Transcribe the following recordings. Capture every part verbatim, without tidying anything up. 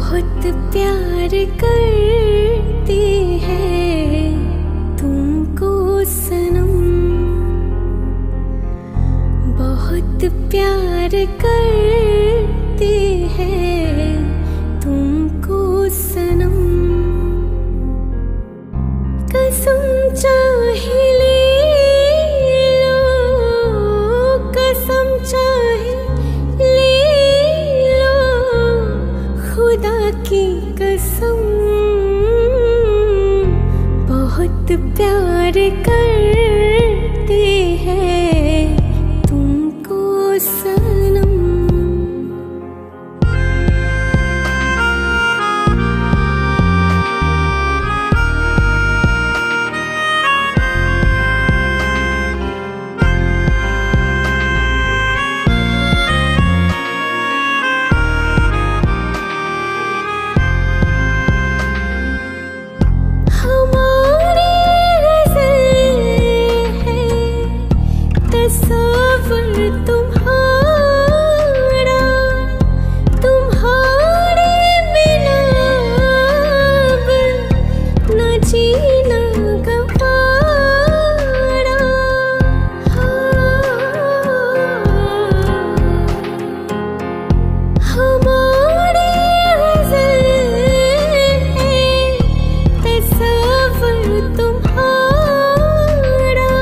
बहुत प्यार करते हैं तुमको सनम, बहुत प्यार करते हैं तुमको सनम। कसम चाहे ले लो, कसम चाहे ले लो, खुदा की कसम बहुत प्यार करते हैं तुमको सनम। तस्वर तुम्हारा, तुम्हारे बिना अब न जीना गवारा। हमारे गज़ल है तस्वर तुम्हारा,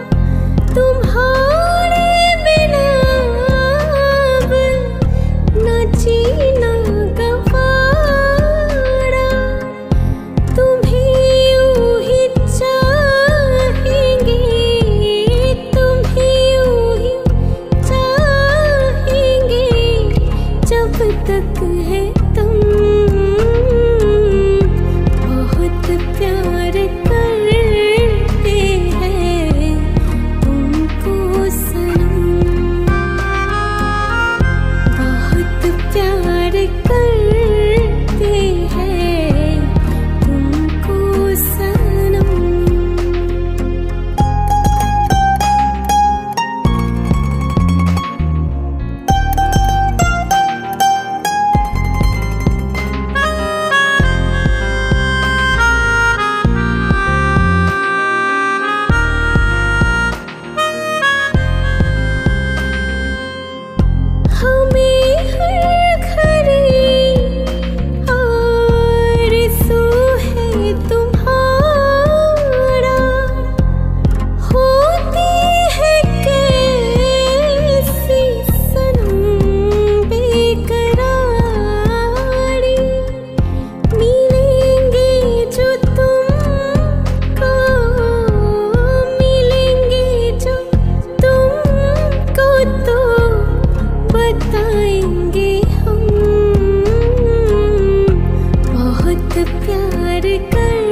तुम्हारे बिना अब न जीना गवारा। तुम्हें यूं ही चाहेंगे, तुम्हें यूं ही चाहेंगे जब तक है तुम। बहुत प्यार करते हैं तुमको सनम, बहुत प्यार करते हैं तुमको सनम। हमें हर घड़ी आरज़ू है तुम्हारा, होती है कैसी सनम बेकरारी। मिलेंगे जो तुमको, मिलेंगे जो तुमको तो बताएंगे हम। बहुत प्यार कर